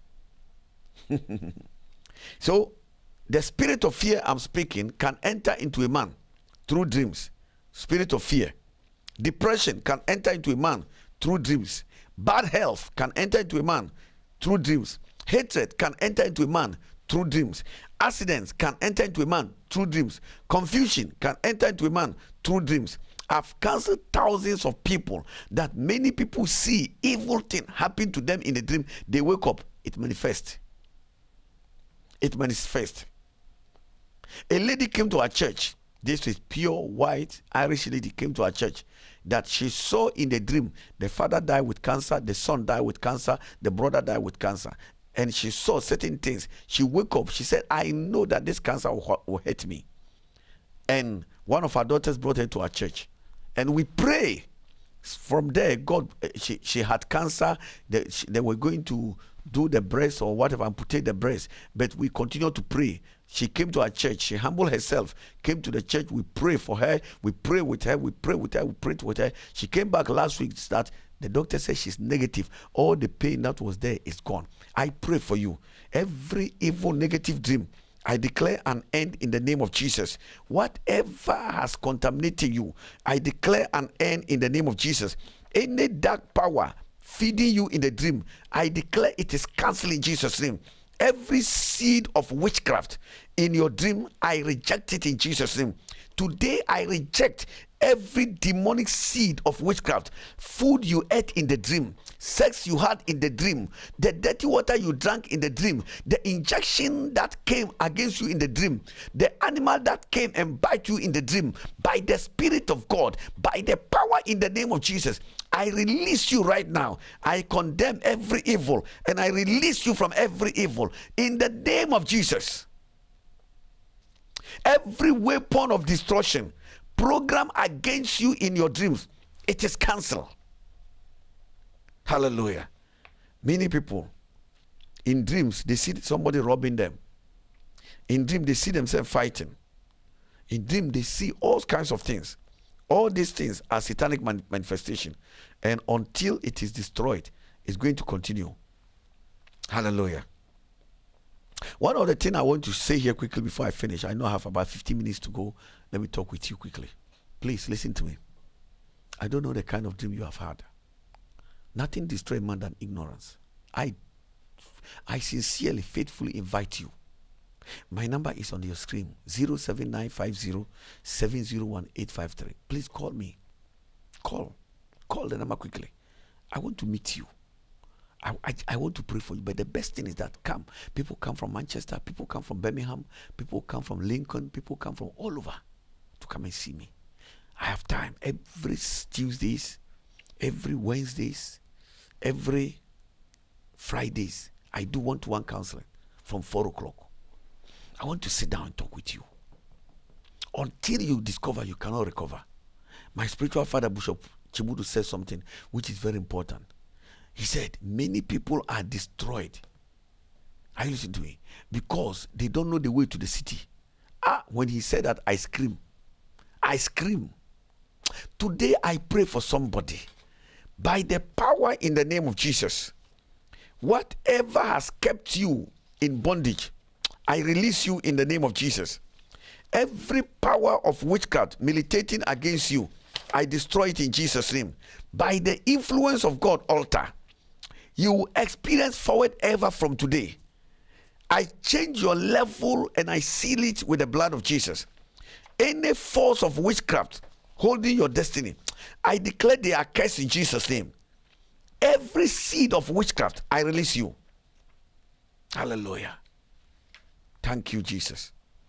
So, the spirit of fear I'm speaking can enter into a man through dreams. Spirit of fear. Depression can enter into a man through dreams. Bad health can enter into a man through dreams. Hatred can enter into a man through dreams. Accidents can enter into a man through dreams. Confusion can enter into a man through dreams. I've counseled thousands of people that many people see evil thing happen to them in a dream. They wake up, it manifests. It manifests. A lady came to our church. This is pure white Irish lady came to our church that she saw in the dream the father died with cancer, the son died with cancer, the brother died with cancer. And she saw certain things. She woke up. She said, I know that this cancer will, will hurt me. And one of our daughters brought her to our church. And we pray. From there, God, she, she had cancer. They, she, they were going to do the breast or whatever, amputate the breast. But we continued to pray. She came to our church. She humbled herself, came to the church. We pray for her. We pray with her. We pray with her. We prayed with her. She came back last week that the doctor said she's negative. All the pain that was there is gone. I pray for you. Every evil negative dream, I declare an end in the name of Jesus. Whatever has contaminated you, I declare an end in the name of Jesus. Any dark power feeding you in the dream, I declare it is cancelled in Jesus' name. Every seed of witchcraft in your dream, I reject it in Jesus' name. Today, I reject every demonic seed of witchcraft, food you ate in the dream, sex you had in the dream, the dirty water you drank in the dream, the injection that came against you in the dream, the animal that came and bite you in the dream, by the Spirit of God, by the power in the name of Jesus, I release you right now. I condemn every evil and I release you from every evil in the name of Jesus. Every weapon of destruction program against you in your dreams, it is cancelled. Hallelujah. Many people in dreams, they see somebody robbing them. In dream, they see themselves fighting. In dream, they see all kinds of things. All these things are satanic man manifestation. And until it is destroyed, it's going to continue. Hallelujah. One other thing I want to say here quickly before I finish. I know I have about fifteen minutes to go. Let me talk with you quickly. Please listen to me. I don't know the kind of dream you have had. Nothing destroys man than ignorance. I, I sincerely, faithfully invite you. My number is on your screen, zero seven nine five zero seven zero one eight five three. Please call me. Call. Call the number quickly. I want to meet you. I, I, I want to pray for you. But the best thing is that come. People come from Manchester. People come from Birmingham. People come from Lincoln. People come from all over to come and see me. I have time every Tuesdays, every Wednesdays, every Fridays. I do one-to-one counseling from four o'clock. I want to sit down and talk with you. Until you discover you cannot recover. My spiritual father, Bishop Chibudu, said something which is very important. He said, many people are destroyed. Are you listening to me? Because they don't know the way to the city. Ah, when he said that, I scream. I scream. Today I pray for somebody. By the power in the name of Jesus, whatever has kept you in bondage, I release you in the name of Jesus. Every power of witchcraft militating against you, I destroy it in Jesus' name. By the influence of God altar, you will experience forward ever from today. I change your level and I seal it with the blood of Jesus. Any force of witchcraft holding your destiny, I declare they are cursed in Jesus' name. Every seed of witchcraft, I release you. Hallelujah. Thank you, Jesus.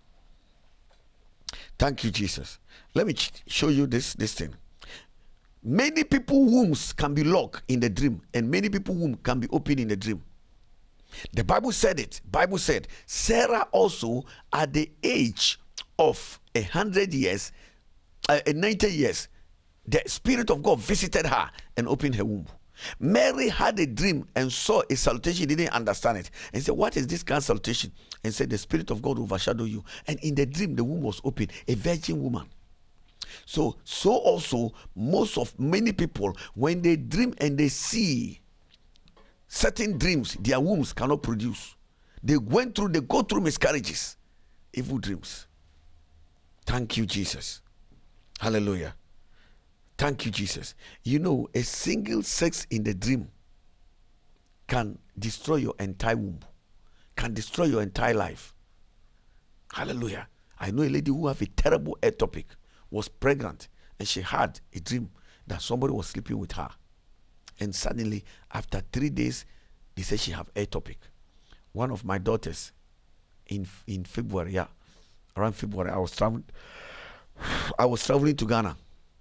Thank you, Jesus. Let me show you this, this thing. Many people's wombs can be locked in the dream, and many people's womb can be open in the dream. The Bible said it. Bible said, Sarah also at the age of a hundred years, uh, ninety years, the Spirit of God visited her and opened her womb. Mary had a dream and saw a salutation, didn't understand it, and said, what is this kind of salutation? And said, the Spirit of God will overshadow you. And in the dream, the womb was open, a virgin woman. So, so also, most of many people, when they dream and they see certain dreams, their wombs cannot produce. They went through, they go through miscarriages, evil dreams. Thank you, Jesus. Hallelujah. Thank you, Jesus. You know, a single sex in the dream can destroy your entire womb, can destroy your entire life. Hallelujah. I know a lady who have a terrible ectopic, was pregnant, and she had a dream that somebody was sleeping with her. And suddenly, after three days, they said she have ectopic. One of my daughters, in in February, yeah, around February, I was traveling. I was traveling to Ghana.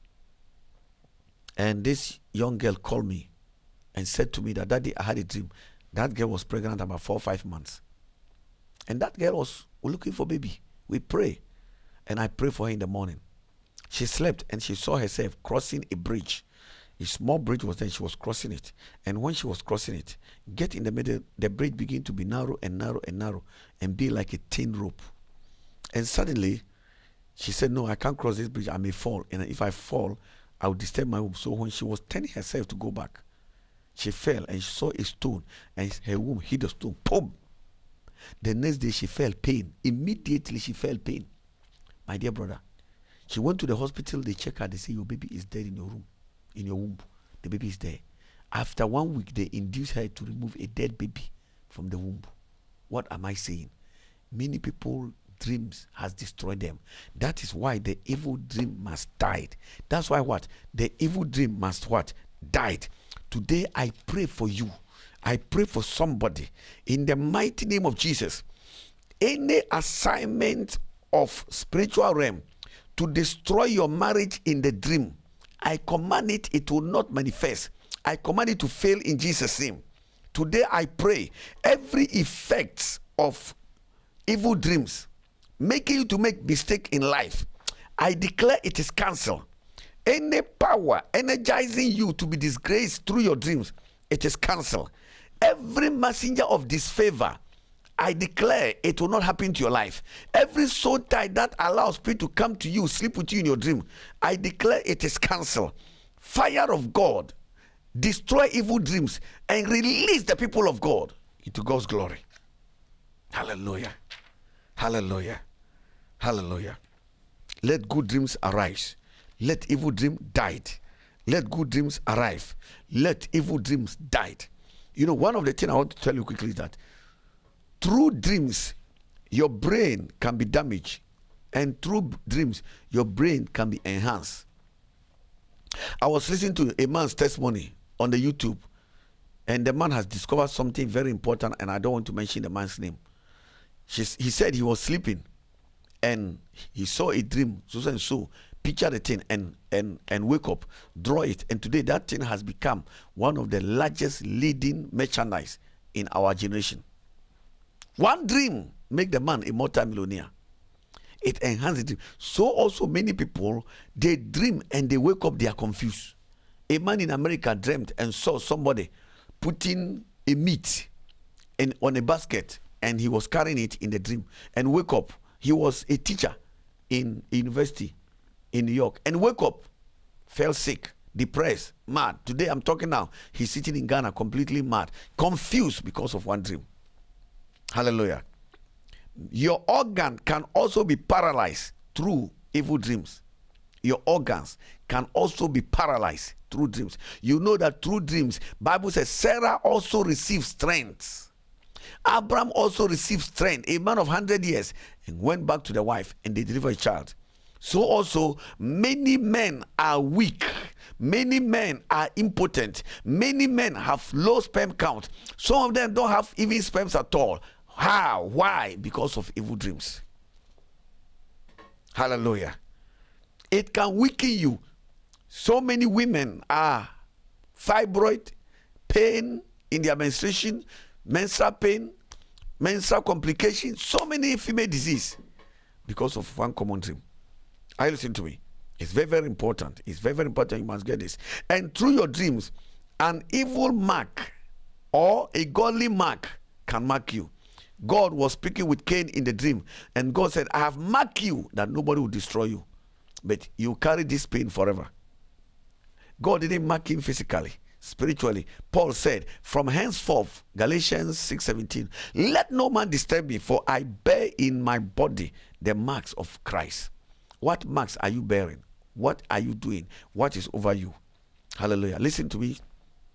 And this young girl called me and said to me that, Daddy, I had a dream. That girl was pregnant about four or five months. And that girl was looking for baby. We pray. And I pray for her in the morning. She slept and she saw herself crossing a bridge. A small bridge was there. She was crossing it. And when she was crossing it, get in the middle, the bridge began to be narrow and narrow and narrow and be like a thin rope. And suddenly, she said, no, I can't cross this bridge. I may fall. And if I fall, I would disturb my womb. So when she was turning herself to go back, she fell and she saw a stone and her womb hit the stone. Boom! The next day she felt pain. Immediately she felt pain. My dear brother, she went to the hospital. They check her. They say, your baby is dead in your room, in your womb. The baby is there. After one week, they induced her to remove a dead baby from the womb. What am I saying? Many people dreams has destroyed them. That is why the evil dream must die. That's why what? The evil dream must what? Died. Today I pray for you. I pray for somebody in the mighty name of Jesus. Any assignment of spiritual realm to destroy your marriage in the dream, I command it, it will not manifest. I command it to fail in Jesus' name. Today I pray every effect of evil dreams making you to make mistake in life, I declare it is cancelled. Any power energizing you to be disgraced through your dreams, it is cancelled. Every messenger of disfavor, I declare it will not happen to your life. Every soul tie that allows spirit to come to you, sleep with you in your dream, I declare it is cancelled. Fire of God, destroy evil dreams and release the people of God into God's glory. Hallelujah. Hallelujah. Hallelujah. Let good dreams arise. Let evil dream die. Let good dreams arrive. Let evil dreams die. You know, one of the things I want to tell you quickly is that through dreams, your brain can be damaged. And through dreams, your brain can be enhanced. I was listening to a man's testimony on the YouTube, and the man has discovered something very important, and I don't want to mention the man's name. She's, he said he was sleeping, and he saw a dream, so and so, picture the thing, and, and, and wake up, draw it, and today that thing has become one of the largest leading merchandise in our generation. One dream make the man a multi-millionaire. It enhances it. So also many people, they dream and they wake up, they are confused. A man in America dreamt and saw somebody putting a meat in, on a basket, and he was carrying it in the dream, and wake up. He was a teacher in a university in New York, and wake up, fell sick, depressed, mad. Today I'm talking now, he's sitting in Ghana completely mad, confused because of one dream. Hallelujah. Your organ can also be paralyzed through evil dreams. Your organs can also be paralyzed through dreams. You know that through dreams, Bible says Sarah also received strength. Abraham also received strength, a man of one hundred years, and went back to the wife, and they delivered a child. So also many men are weak. Many men are impotent. Many men have low sperm count. Some of them don't have even sperms at all. How? Why? Because of evil dreams. Hallelujah. It can weaken you. So many women are fibroid, pain in their menstruation, menstrual pain, menstrual complications, so many female disease because of one common dream. I listen to me. It's very, very important. It's very, very important. You must get this. And through your dreams, an evil mark or a godly mark can mark you. God was speaking with Cain in the dream, and God said, I have marked you that nobody will destroy you, but you carry this pain forever. God didn't mark him physically, spiritually. Paul said, from henceforth, Galatians six seventeen, let no man disturb me, for I bear in my body the marks of Christ. What marks are you bearing? What are you doing? What is over you? Hallelujah. Listen to me.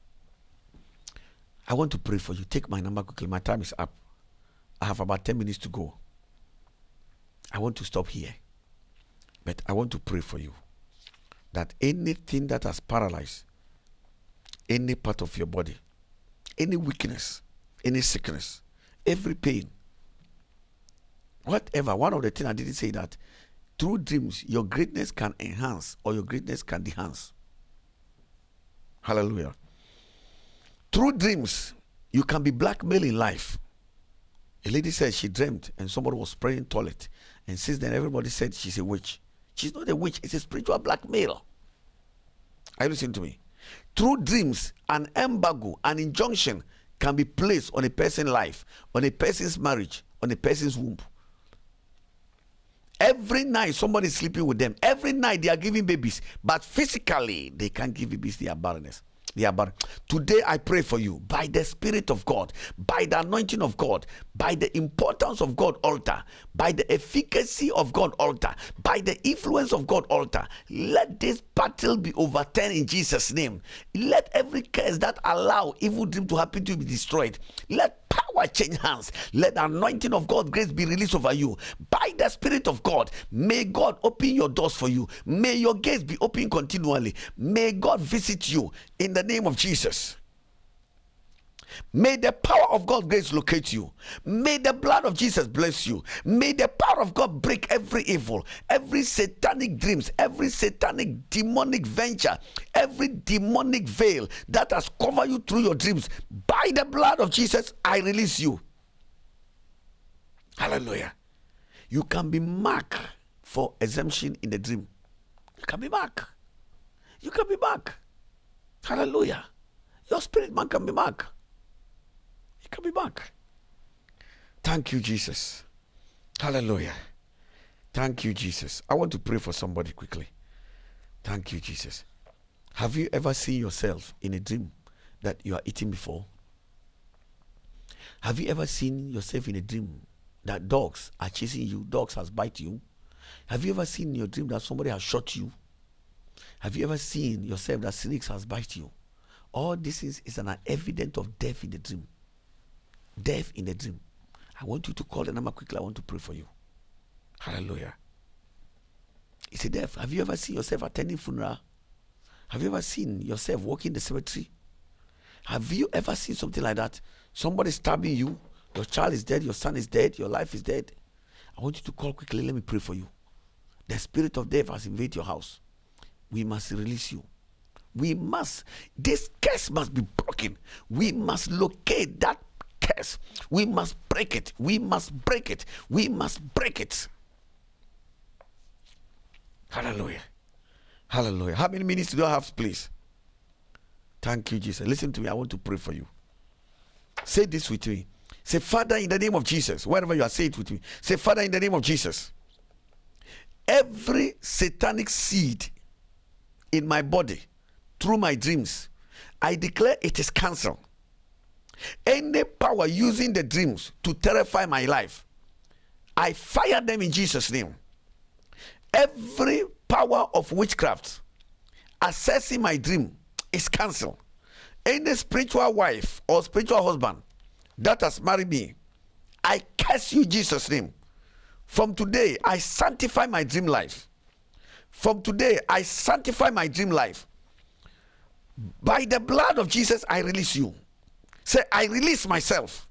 I want to pray for you. Take my number quickly. My time is up. I have about ten minutes to go. I want to stop here. But I want to pray for you that anything that has paralyzed any part of your body, any weakness, any sickness, every pain, whatever. One of the things I didn't say that through dreams, your greatness can enhance or your greatness can enhance. Hallelujah. Through dreams, you can be blackmailed in life. A lady said she dreamt and somebody was spraying toilet. And since then, everybody said she's a witch. She's not a witch. It's a spiritual blackmail. Are you listening to me? Through dreams, an embargo, an injunction can be placed on a person's life, on a person's marriage, on a person's womb. Every night, somebody is sleeping with them. Every night, they are giving babies. But physically, they can't give babies. They are barrenness. They are barren. Today, I pray for you by the Spirit of God, by the anointing of God, by the importance of God altar, by the efficacy of God altar, by the influence of God altar. Let this battle be overturned in Jesus' name. Let every curse that allow evil dream to happen to you be destroyed. Let power power change hands. Let the anointing of God's grace be released over you. By the Spirit of God, may God open your doors for you. May your gates be open continually. May God visit you in the name of Jesus. May the power of God's grace locate you. May the blood of Jesus bless you. May the power of God break every evil, every satanic dreams, every satanic demonic venture, every demonic veil that has covered you through your dreams. By the blood of Jesus, I release you. Hallelujah. You can be marked for exemption in the dream. You can be marked. You can be marked. Hallelujah. Your spirit man can be marked. He can be back. Thank you, Jesus. Hallelujah. Thank you, Jesus. I want to pray for somebody quickly. Thank you, Jesus. Have you ever seen yourself in a dream that you are eating before? Have you ever seen yourself in a dream that dogs are chasing you, dogs has bite you? Have you ever seen in your dream that somebody has shot you? Have you ever seen yourself that snakes has bite you? All this is, is an evidence of death in the dream. Death in the dream. I want you to call the number quickly. I want to pray for you. Hallelujah. It's a death. Have you ever seen yourself attending funeral? Have you ever seen yourself walking the cemetery? Have you ever seen something like that? Somebody stabbing you. Your child is dead. Your son is dead. Your life is dead. I want you to call quickly. Let me pray for you. The spirit of death has invaded your house. We must release you. We must. This curse must be broken. We must locate that curse. We must break it. We must break it. We must break it. Hallelujah. Hallelujah. How many minutes do I have, please? Thank you, Jesus. Listen to me. I want to pray for you. Say this with me. Say, Father, in the name of Jesus. Wherever you are, say it with me. Say, Father, in the name of Jesus. Every satanic seed in my body, through my dreams, I declare it is cancelled. Any power using the dreams to terrify my life, I fire them in Jesus' name. Every power of witchcraft accessing my dream is cancelled. Any spiritual wife or spiritual husband that has married me, I curse you in Jesus' name. From today, I sanctify my dream life. From today, I sanctify my dream life. By the blood of Jesus, I release you. Say, I release myself.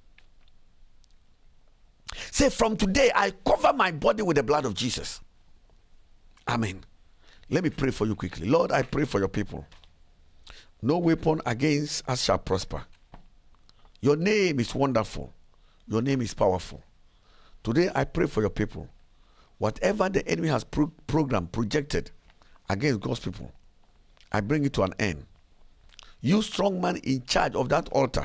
Say, from today, I cover my body with the blood of Jesus. Amen. Let me pray for you quickly. Lord, I pray for your people. No weapon against us shall prosper. Your name is wonderful. Your name is powerful. Today, I pray for your people. Whatever the enemy has pro programmed, projected against God's people, I bring it to an end. You strong man in charge of that altar,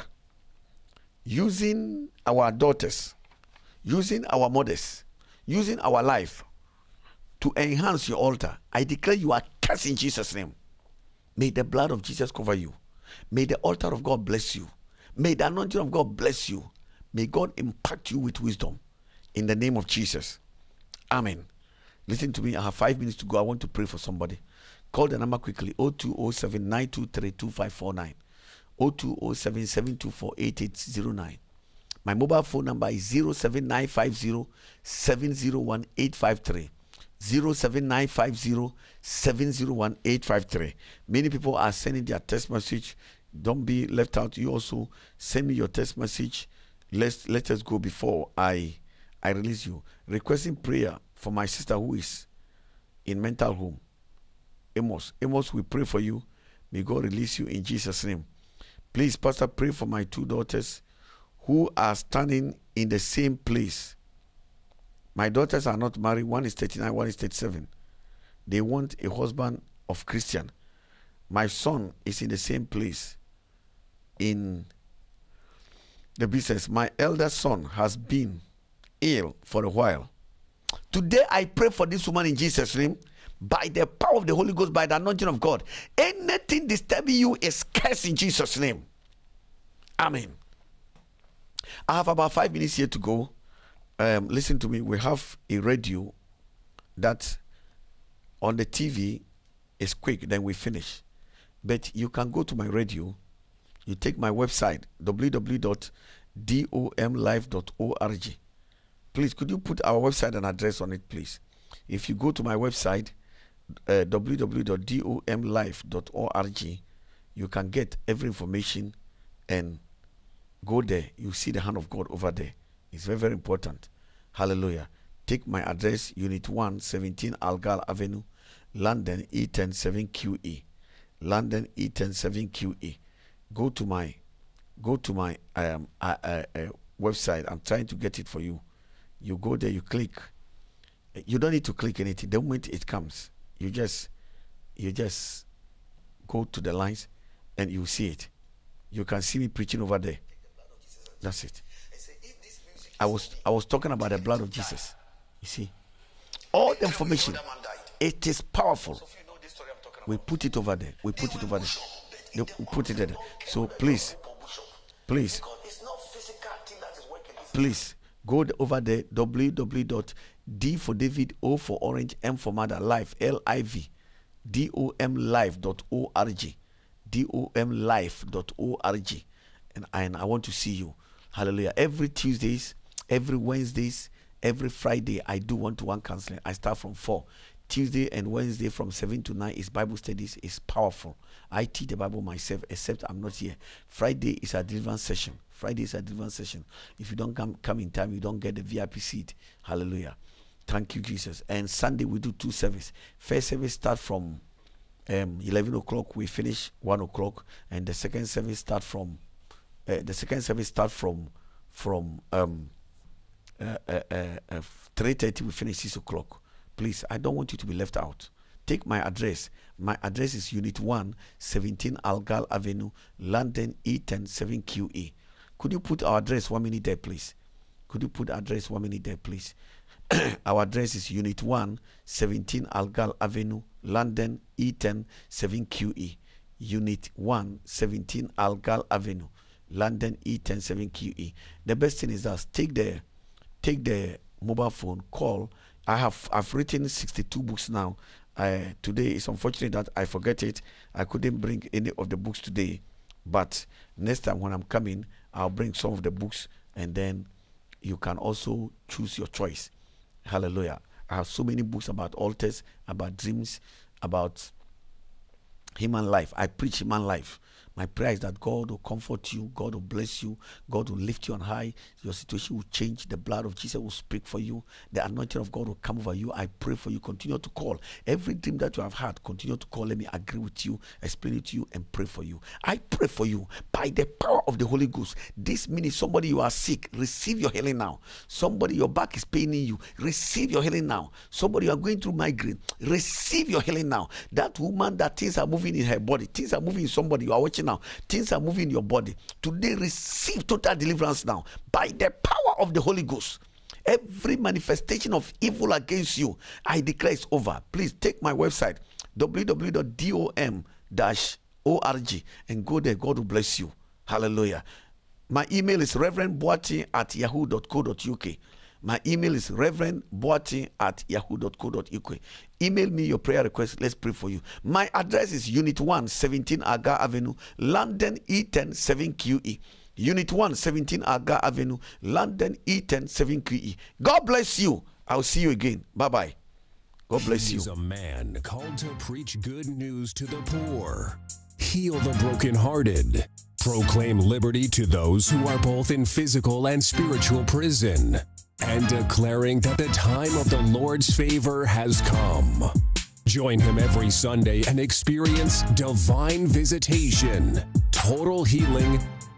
using our daughters, using our mothers, using our life to enhance your altar, I declare you are cursed in Jesus' name. May the blood of Jesus cover you. May the altar of God bless you. May the anointing of God bless you. May God impact you with wisdom in the name of Jesus. Amen. Listen to me. I have five minutes to go. I want to pray for somebody. Call the number quickly. zero two zero seven nine two three two five four nine. zero two zero seven seven two four eight eight zero nine. My mobile phone number is zero seven nine five zero seven zero one eight five three. zero seven nine five zero seven zero one eight five three. Many people are sending their text message. Don't be left out. You also send me your text message. Let's let us go before I I release you. Requesting prayer for my sister who is in mental home. Amos, Amos, we pray for you. May God release you in Jesus' name. Please, Pastor, pray for my two daughters who are standing in the same place. My daughters are not married. One is thirty-nine, one is thirty-seven. They want a husband of Christian. My son is in the same place in the business. My elder son has been ill for a while. Today I pray for this woman in Jesus' name. By the power of the Holy Ghost, by the anointing of God, anything disturbing you is cursed in Jesus' name. Amen. I have about five minutes here to go. Um, listen to me. We have a radio that on the T V is quick, then we finish. But you can go to my radio. You take my website, w w w dot dom life dot org. Please, could you put our website and address on it, please? If you go to my website, uh, w w w dot dom life dot org, you can get every information and go there. You see the hand of God over there. It's very, very important. Hallelujah. Take my address, Unit one, seventeen Algal Avenue, London E ten seven Q E. London E ten seven Q E. Go to my go to my um uh, uh, uh, website. I'm trying to get it for you. You go there, you click. You don't need to click anything. The moment it comes, you just you just go to the lines and you see it. You can see me preaching over there. That's it. I was I was talking about the blood of Jesus. You see, all the information, it is powerful. We put it over there. We put it over there. We put it there. So please, please, please go over there. w w w dot d for David, O for Orange, M for Mother, Life, L I V, dom life dot org, dom life dot org, and I, and I want to see you. Hallelujah. Every Tuesdays, every Wednesdays, every Friday, I do one-to-one counseling. I start from four. Tuesday and Wednesday from seven to nine is Bible studies. It's powerful. I teach the Bible myself, except I'm not here. Friday is a deliverance session. Friday is a deliverance session. If you don't come, come in time, you don't get the V I P seat. Hallelujah. Thank you, Jesus. And Sunday, we do two services. First service start from um, eleven o'clock. We finish one o'clock. And the second service start from, uh, the second service start from, from um, uh, uh, uh, uh, three thirty. We finish six o'clock. Please, I don't want you to be left out. Take my address. My address is Unit one, seventeen Algal Avenue, London E ten seven Q E. Could you put our address one minute there, please? Could you put address one minute there, please? Our address is Unit one, seventeen Algal Avenue, London E ten seven Q E. Unit one, seventeen Algal Avenue, London E ten seven Q E. The best thing is that take the take the mobile phone, call. I have I've written sixty-two books now. Uh, today it's unfortunate that I forget it. I couldn't bring any of the books today, but next time when I'm coming, I'll bring some of the books, and then you can also choose your choice. Hallelujah. I have so many books about altars, about dreams, about human life. I preach human life. My prayer is that God will comfort you, God will bless you, God will lift you on high. Your situation will change. The blood of Jesus will speak for you. The anointing of God will come over you. I pray for you. Continue to call. Every dream that you have had, continue to call. Let me agree with you, explain it to you, and pray for you. I pray for you by the power of the Holy Ghost. This minute, somebody, you are sick, receive your healing now. Somebody, your back is paining you, receive your healing now. Somebody, you are going through migraine, receive your healing now. That woman, that things are moving in her body, things are moving in somebody, you are watching now, things are moving in your body. Today, receive total deliverance now by the power of the Holy Ghost. Every manifestation of evil against you, I declare it's over. Please take my website, w w w dot dom dash org, and go there. God will bless you. Hallelujah. My email is reverend boati at yahoo dot co dot uk. My email is reverend boati at yahoo dot co dot uk. Email me your prayer request. Let's pray for you. My address is Unit one, seventeen Aga Avenue, London E ten seven Q E. Unit one, seventeen Aga Avenue, London E ten seven Q E. God bless you. I'll see you again. Bye-bye. God bless you. He's a man called to preach good news to the poor, heal the brokenhearted, proclaim liberty to those who are both in physical and spiritual prison, and declaring that the time of the Lord's favor has come. Join him every Sunday and experience divine visitation, total healing,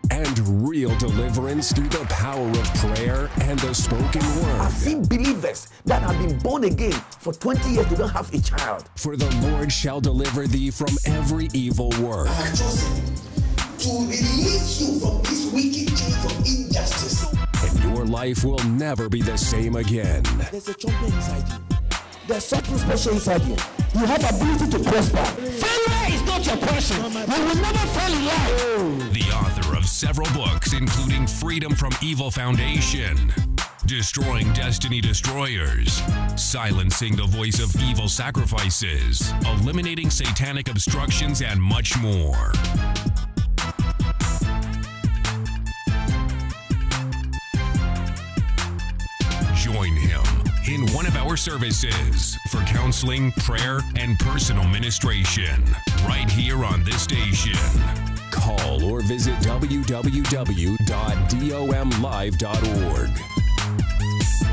and real deliverance through the power of prayer and the spoken word. I've seen believers that have been born again for twenty years, they don't have a child. For the Lord shall deliver thee from every evil work. I have chosen to release you from this wicked chains of injustice. And your life will never be the same again. There's a champion inside you. There's something special inside you. You have ability to prosper. Failure is not your portion. You will never fail in life. The author of several books, including Freedom from Evil Foundation, Destroying Destiny Destroyers, Silencing the Voice of Evil Sacrifices, Eliminating Satanic Obstructions, and much more. twenty-four services for counseling, prayer, and personal ministration. Right here on this station. Call or visit w w w dot dom live dot org.